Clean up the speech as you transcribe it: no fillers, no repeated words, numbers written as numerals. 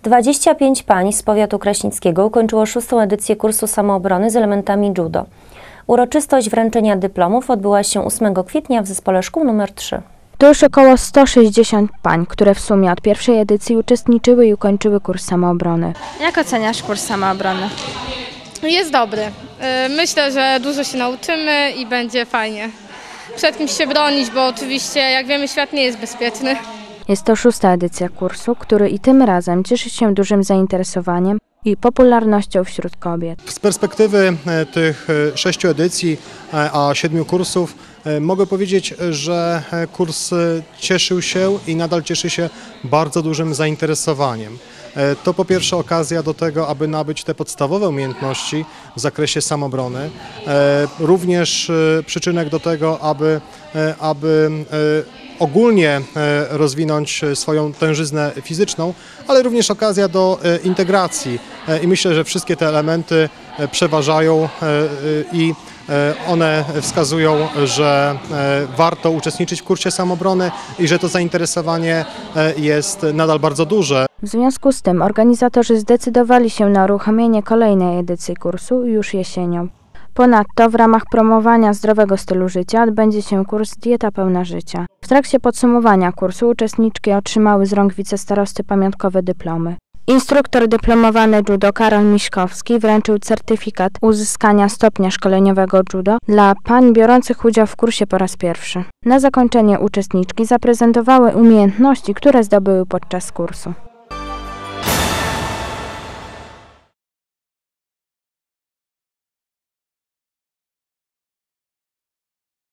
25 pań z powiatu kraśnickiego ukończyło 6. edycję kursu samoobrony z elementami judo. Uroczystość wręczenia dyplomów odbyła się 8 kwietnia w Zespole Szkół nr 3. To już około 160 pań, które w sumie od pierwszej edycji uczestniczyły i ukończyły kurs samoobrony. Jak oceniasz kurs samoobrony? Jest dobry. Myślę, że dużo się nauczymy i będzie fajnie. Przed kimś się bronić, bo oczywiście, jak wiemy, świat nie jest bezpieczny. Jest to 6. edycja kursu, który i tym razem cieszy się dużym zainteresowaniem i popularnością wśród kobiet. Z perspektywy tych 6 edycji, a 7 kursów mogę powiedzieć, że kurs cieszył się i nadal cieszy się bardzo dużym zainteresowaniem. To po pierwsze okazja do tego, aby nabyć te podstawowe umiejętności w zakresie samoobrony. Również przyczynek do tego, aby ogólnie rozwinąć swoją tężyznę fizyczną, ale również okazja do integracji. I myślę, że wszystkie te elementy przeważają i one wskazują, że warto uczestniczyć w kursie samoobrony i że to zainteresowanie jest nadal bardzo duże. W związku z tym organizatorzy zdecydowali się na uruchomienie kolejnej edycji kursu już jesienią. Ponadto w ramach promowania zdrowego stylu życia odbędzie się kurs Dieta pełna życia. W trakcie podsumowania kursu uczestniczki otrzymały z rąk wicestarosty pamiątkowe dyplomy. Instruktor dyplomowany judo Karol Miśkowski wręczył certyfikat uzyskania stopnia szkoleniowego judo dla pań biorących udział w kursie po raz pierwszy. Na zakończenie uczestniczki zaprezentowały umiejętności, które zdobyły podczas kursu.